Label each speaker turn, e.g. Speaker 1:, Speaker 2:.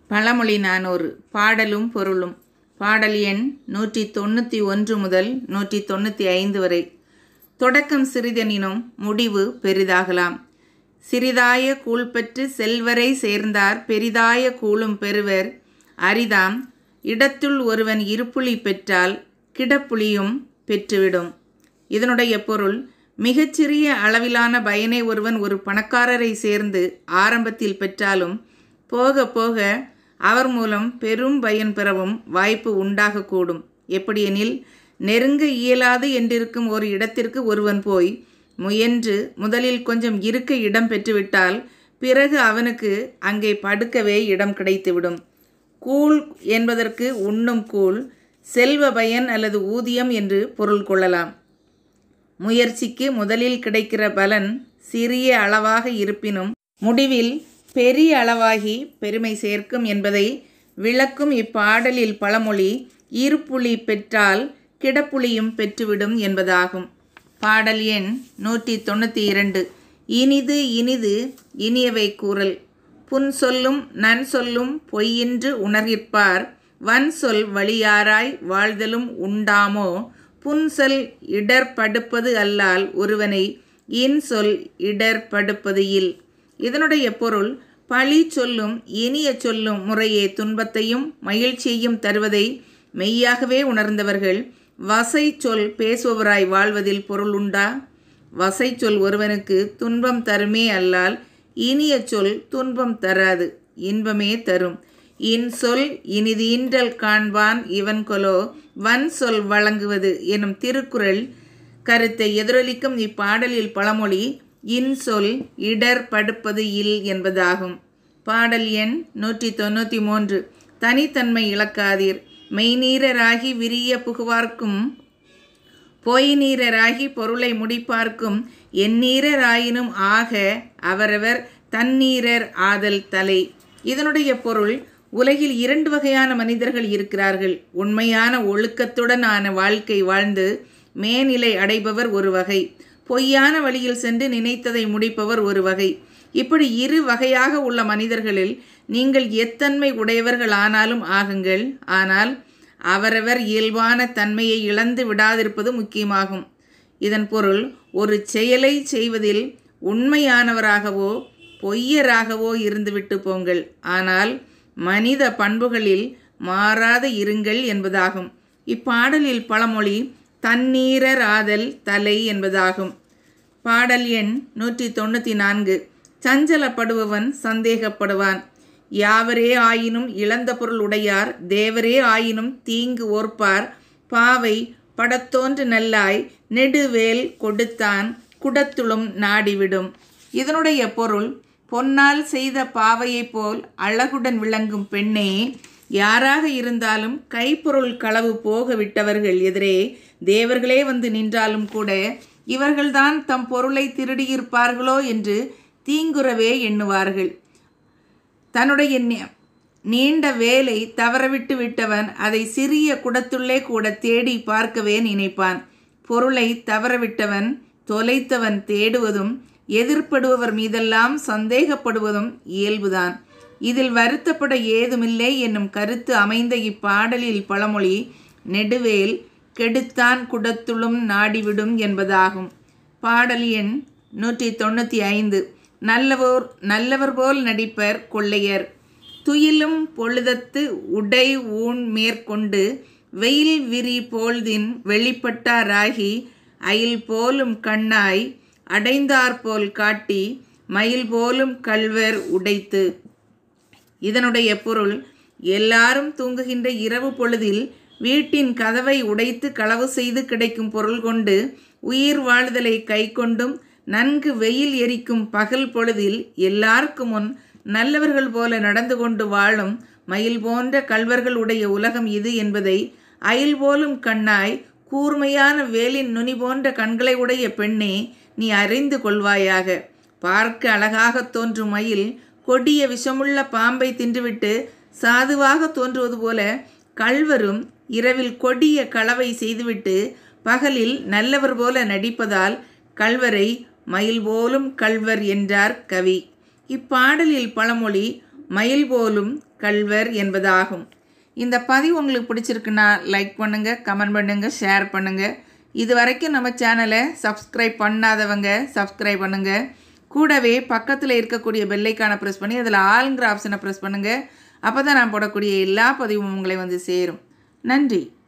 Speaker 1: பழமொழிநானூறு பாடலும் பொருளும். பாடல் எண் 191 முதல் 195 வரை. தொடக்கம் சிறிதெனினும் முடிவு பெரிதாகலாம். சிறிதாய கூழ் பெற்று செல்வரை சேர்ந்தார் பெரிதாய கூழும் பெறுவர் அரிதாம். இடத்துள் ஒருவன் இருப்புளி பெற்றால் கிடப்புளியும் பெற்றுவிடும். இதனுடைய பொருள், மிகச்சிறிய அளவிலான பயனை ஒருவன் ஒரு பணக்காரரை சேர்ந்து ஆரம்பத்தில் பெற்றாலும் போக போக அவர் மூலம் பெரும் பயன் பெறவும் வாய்ப்பு உண்டாகக்கூடும். எப்படியெனில், நெருங்க இயலாது என்றிருக்கும் ஒரு இடத்திற்கு ஒருவன் போய் முயன்று முதலில் கொஞ்சம் இருக்க இடம் பெற்றுவிட்டால் பிறகு அவனுக்கு அங்கே படுக்கவே இடம் கிடைத்துவிடும். கூழ் என்பதற்கு உண்ணும் கூழ், செல்வ பயன் அல்லது ஊதியம் என்று பொருள் கொள்ளலாம். முயற்சிக்கு முதலில் கிடைக்கிற பலன் சிறிய அளவாக இருப்பினும் முடிவில் பெரிய அளவாகி பெருமை சேர்க்கும் என்பதை விளக்கும் இப்பாடலில் பழமொழி இருப்புளி பெற்றால் கிடப்புளியும் பெற்றுவிடும் என்பதாகும். பாடல் எண் 192. இனிது இனிது இனியவை கூறல். புன் சொல்லும் நன் சொல்லும் பொய்யின்று உணர்கிற்பார் வன் சொல் வழியாராய் வாழ்தலும் உண்டாமோ புன்சொல் இடர்படுப்பது அல்லால் ஒருவனை இன்சொல் இடர்படுப்பது இல். இதனுடைய பொருள், பழி சொல்லும் இனிய சொல்லும் முறையே துன்பத்தையும் மகிழ்ச்சியையும் தருவதை மெய்யாகவே உணர்ந்தவர்கள் வசை சொல் பேசுபவராய் வாழ்வதில் பொருள் உண்டா? வசை சொல் ஒருவனுக்கு துன்பம் தருமே அல்லால் இனிய சொல் துன்பம் தராது, இன்பமே தரும். இன்சொல் இனிதீன்றல் காண்பான் இவன் கொலோ வன் சொல் வழங்குவது எனும் திருக்குறள் கருத்தை எதிரொலிக்கும் இப்பாடலில் பழமொழி இன்சொல் இடர்படுப்பது இல் என்பதாகும். பாடல் எண் 193. தனித்தன்மை இழக்காதீர். மெய்நீரராகி விரிய புகுவார்க்கும் பொய்நீரராகி பொருளை முடிப்பார்க்கும் எந்நீரராயினும் ஆக அவரவர் தன்னீரர் ஆதல் தலை. இதனுடைய பொருள், உலகில் 2 வகையான மனிதர்கள் இருக்கிறார்கள். உண்மையான ஒழுக்கத்துடன் ஆன வாழ்க்கை வாழ்ந்து மேநிலை அடைபவர் ஒரு வகை, பொய்யான வழியில் சென்று நினைத்ததை முடிப்பவர் ஒரு வகை. இப்படி 2 வகையாக உள்ள மனிதர்களில் நீங்கள் எத்தன்மை உடையவர்கள் ஆனாலும் ஆகுங்கள். ஆனால் அவரவர் இயல்பான தன்மையை இழந்து விடாதிருப்பது முக்கியமாகும். இதன் பொருள், ஒரு செயலை செய்வதில் உண்மையானவராகவோ பொய்யராகவோ இருந்துவிட்டு போங்கள், ஆனால் மனித பண்புகளில் மாறாத இருங்கள் என்பதாகும். இப்பாடலில் பழமொழி தன்னீரர் ஆதல் தலை என்பதாகும். பாடல் எண் 194. சஞ்சலப்படுபவன் சந்தேகப்படுவான். யாவரே ஆயினும் இழந்த பொருள் உடையார் தேவரே ஆயினும் தீங்கு ஓர்ப்பார் பாவை படத்தோன்று நல்லாய் நெடுவேல் கொடுத்தான் குடத்துளும் நாடிவிடும். இதனுடைய பொருள், பொன்னால் செய்த பாவையைப் போல் அழகுடன் விளங்கும் பெண்ணே, யாராக இருந்தாலும் கைப்பொருள் களவு போக விட்டவர்கள் எதிரே தேவர்களே வந்து நின்றாலும் கூட இவர்கள்தான் தம் பொருளை திருடியிருப்பார்களோ என்று தீங்குறவே எண்ணுவார்கள். தன்னுடைய நீண்ட வேலை தவறவிட்டு விட்டவன் அதை சிறிய குடத்துள்ளே கூட தேடி பார்க்கவே நினைப்பான். பொருளை தவறவிட்டவன் தொலைத்தவன் தேடுவதும் எதிர்ப்படுபவர் மீதெல்லாம் சந்தேகப்படுவதும் இயல்புதான். இதில் வருத்தப்பட ஏதுமில்லை என்னும் கருத்து அமைந்த இப்பாடலில் பழமொழி நெடுவேல் கெடுத்தான் குடத்துளும் நாடிவிடும் என்பதாகும். பாடல் எண் 195. நல்லவர் போல் நடிப்பர் கொள்ளையர். துயிலும் பொழுதத்து உடை ஊன் மேற்கொண்டு வெயில் விரி போழ்தின் வெளிப்பட்டாராகி அயில் போலும் கண்ணாய் அடைந்தாற்போல் காட்டி மயில் போலும் கள்வர் உடைத்து. இதனுடைய பொருள், எல்லாரும் தூங்குகின்ற இரவு பொழுதில் வீட்டின் கதவை உடைத்து களவு செய்து கிடைக்கும் பொருள் கொண்டு உயிர் வாழ்தலை கை கொண்டும் நன்கு வெயில் எரிக்கும் பகல் பொழுதில் எல்லாருக்கு முன் நல்லவர்கள் போல நடந்து கொண்டு வாழும் மயில் போன்ற கள்வர்கள் உடைய உலகம் இது என்பதை அயில் போலும் கண்ணாய் கூர்மையான வேலின் நுனி போன்ற கண்களை உடைய பெண்ணே நீ அறிந்து கொள்வாயாக. பார்க்க அழகாக தோன்றும் மயில் கொடிய விஷமுள்ள பாம்பை தின்றுவிட்டு சாதுவாக தோன்றுவது போல கள்வரும் இரவில் கொடிய களவை செய்துவிட்டு பகலில் நல்லவர் போல நடிப்பதால் கள்வரை மயில் போலும் கள்வர் என்றார் கவி. இப்பாடலில் பழமொழி மயில் போலும் கள்வர் என்பதாகும். இந்த பதிவு உங்களுக்கு பிடிச்சிருக்குன்னா லைக் பண்ணுங்கள், கமெண்ட் பண்ணுங்கள், ஷேர் பண்ணுங்கள். இது வரைக்கும் நம்ம சேனலை சப்ஸ்கிரைப் பண்ணாதவங்க சப்ஸ்கிரைப் பண்ணுங்கள். கூடவே பக்கத்தில் இருக்கக்கூடிய பெல்லைக்கான ப்ரெஸ் பண்ணி அதில் ஆளுங்கிற ஆப்ஷனை ப்ரெஸ் பண்ணுங்கள். அப்போ தான் நான் போடக்கூடிய எல்லா பதிவும் உங்களை வந்து சேரும். நன்றி.